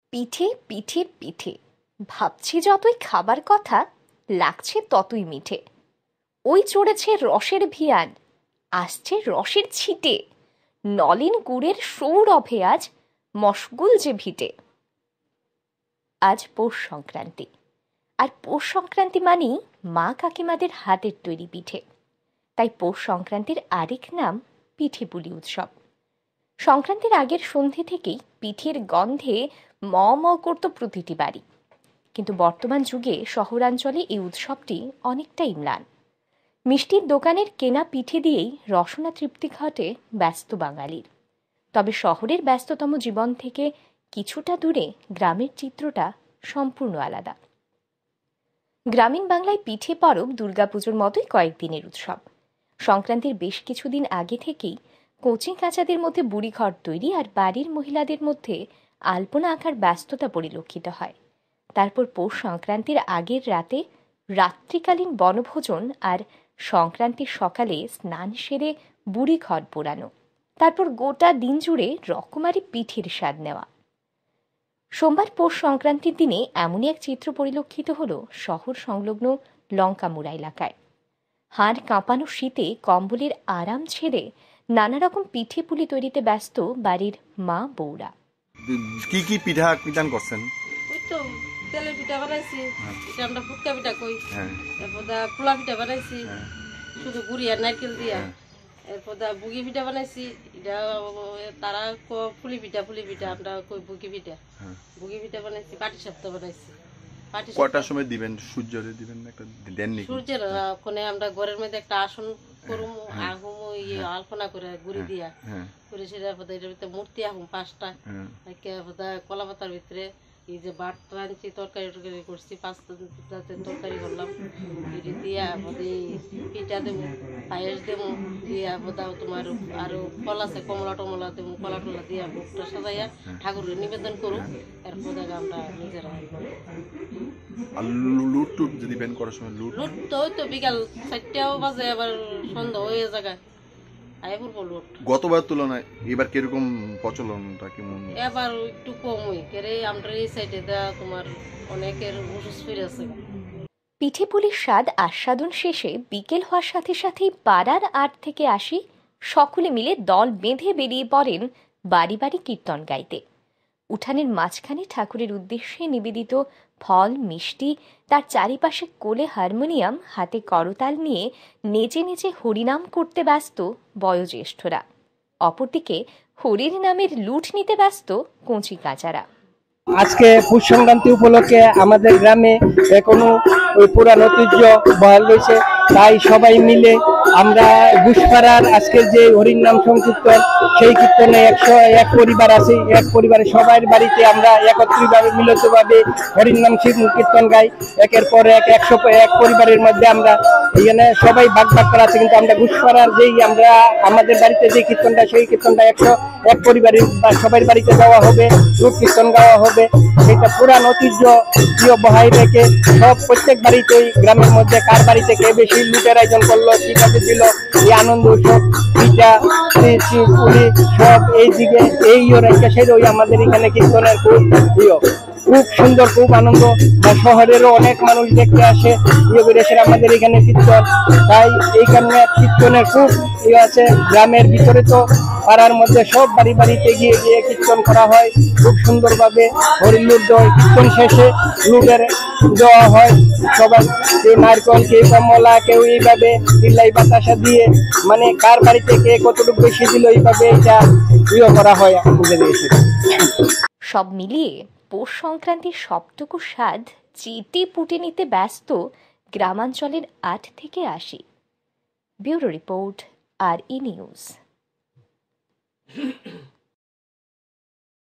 পিঠে পিঠে পিঠে, ভাবছি যতই খাবার কথা, লাগছে ততই মিঠে। ওই চড়েছে রসের ভিয়ান, আসছে রসের ছিটে, নলেন গুড়ের সৌরভে আজ মশগুল যে ভিটে। আজ পৌষ সংক্রান্তি, আর পৌষ সংক্রান্তি মানেই মা কাকিমাদের হাতের তৈরি পিঠে। তাই পৌষ সংক্রান্তির আরেক নাম পিঠে পুলি উৎসব। সংক্রান্তির আগের সন্ধে থেকেই পিঠের গন্ধে ম ম করত প্রতিটি বাড়ি। কিন্তু বর্তমান যুগে শহরাঞ্চলে এই উৎসবটি অনেকটাই ম্লান। মিষ্টির দোকানের কেনা পিঠে দিয়েই রসনা তৃপ্তি ঘটে ব্যস্ত বাঙালির। তবে শহরের ব্যস্ততম জীবন থেকে কিছুটা দূরে গ্রামের চিত্রটা সম্পূর্ণ আলাদা। গ্রামীণ বাংলায় পিঠে পরব দুর্গাপুজোর মতোই কয়েকদিনের উৎসব। সংক্রান্তির বেশ কিছুদিন আগে থেকেই কচি কাঁচাদের মধ্যে বুড়িঘর তৈরি আর বাড়ির মহিলাদের মধ্যে আলপনা আঁকার ব্যস্ততা পরিলক্ষিত হয়। তারপর পৌষ সংক্রান্তির আগের রাতে রাত্রিকালীন বনভোজন আর সংক্রান্তির সকালে স্নান সেরে বুড়িঘর পোড়ানো, তারপর গোটা দিন জুড়ে রকমারি পিঠের স্বাদ নেওয়া। সোমবার পৌষ সংক্রান্তির দিনে এমনই এক চিত্র পরিলক্ষিত হল শহর সংলগ্ন লঙ্কামুড়া এলাকায়। হাড় কাঁপানো শীতে কম্বলের আরাম ছেড়ে নানা রকম পিঠে পুলি তৈরিতে ব্যস্ত বাড়ির মা বউরা। কি কি পিঠা পিঠান করছেন? ওই তো তেলের পিঠা বানাইছি, এটা আমরা ফুটকা পিঠা কই। এরপর পোলা পিঠা বানাইছি শুধু গুড়ি আর নারকেল দিয়া। এরপর বুগি পিঠা বানাইছি, এটা তারা ফুলি পিঠা আমরা কই বুগি পিঠা বানাইছি। পাটি সাপটা বানাইছি। কয়টার সময় দিবেন? সূর্যরে দিবেন একটা দেননি? সূর্যের কোনে আমরা ঘরের মধ্যে একটা আসন করুম, আহুম আলপনা করে গুড়ি দিয়া করে, সেটা এটার ভিতরে মূর্তি আহুম 5টা। কলা পাতার ভিতরে এই যে বাট রাঁধছি, তরকারি করছি, 5টা তরকারি করলাম, দিয়া পিঠা দেবো, পায়েস দেবো, দিয়া তোমার আরো ফল আছে, কমলা টমলা দেবো, কলা টলা দিয়া ভোগটা সাজাইয়া ঠাকুরকে নিবেদন করুম। এরপর আমরা নিজেরা লুট টুট দিবেন করার সময়। লুট তো ওই তো বিকাল 4টাও বাজে, আবার সন্ধ্যা হয়ে জায়গায় গতবার তুলনায় এবার কিরকম প্রচলনটা কেমন? এবার একটু কম হই কেরে, আমরা এই সাইডে তোমার অনেকের অসুস্থ আছে। পিঠে পুলির স্বাদ আস্বাদন শেষে বিকেল হওয়ার সাথে সাথেই পাড়ার 8 থেকে 80 সকলে মিলে দল বেঁধে বেরিয়ে পড়েন বাড়ি বাড়ি কীর্তন গাইতে। উঠানের মাঝখানে ঠাকুরের উদ্দেশ্যে নিবেদিত ফল মিষ্টি, তার চারিপাশে কোলে হারমোনিয়াম, হাতে করতাল নিয়ে নেচে নেচে হরিনাম করতে ব্যস্ত বয়োজ্যেষ্ঠরা। অপরদিকে হরির নামের লুট নিতে ব্যস্ত কচি কাঁচারা। আজকে পৌষ সংক্রান্তি উপলক্ষে আমাদের গ্রামে এখনো ওই পুরান ঐতিহ্য বহাল রয়েছে। তাই সবাই মিলে আমরা ঘুষপাড়ার আজকের যে হরির নাম সংকীর্তন, সেই কীর্তনে 101 পরিবার আছে। এক পরিবারের সবার বাড়িতে আমরা একত্রিতভাবে মিলিতভাবে হরির নাম কীর্তন গাই। একের পর এক 101 পরিবারের মধ্যে আমরা এখানে সবাই ভাগ করা আছে। কিন্তু আমরা ঘুষপাড়ার যেই আমরা আমাদের বাড়িতে যে কীর্তনটা, সেই কীর্তনটা 101 পরিবারের বা সবার বাড়িতে গাওয়া হবে, লোক কীর্তন গাওয়া হবে। সেটা পুরান ঐতিহ্য বহাই রেখে সব প্রত্যেক বাড়িতেই গ্রামের মধ্যে কার বাড়িতে কে বেশি লুটের আয়োজন করলো, কিভাবে দিল, এই আনন্দ উৎসব পিঠা পুলি সব এই দিকে এই ওই আমাদের এখানে কীর্তনের খুব প্রিয়, খুব সুন্দর, খুব আনন্দ। বা শহরেরও অনেক মানুষ দেখতে আসে আমাদের এখানে কীর্তন। তাই এইখানে কীর্তনের খুব আছে। গ্রামের ভিতরে তো পাড়ার মধ্যে সব বাড়ি বাড়িতে গিয়ে গিয়ে কীর্তন করা হয় খুব সুন্দরভাবে। হরির লুট কীর্তন শেষে লুটের দেওয়া হয়। সবাই কেউ নারকল, কেউ কমলা, কেউ এইভাবে চিল্লাই বাতাসা দিয়ে, মানে কার বাড়িতে কে কতটুকু বেশি দিল, এইভাবে এটা করা হয় আমাদের এসে। সব মিলিয়ে পৌষ সংক্রান্তির সবটুকু স্বাদ চেটে পুটে নিতে ব্যস্ত গ্রামাঞ্চলের 8 থেকে 80। Bureau report, RE news.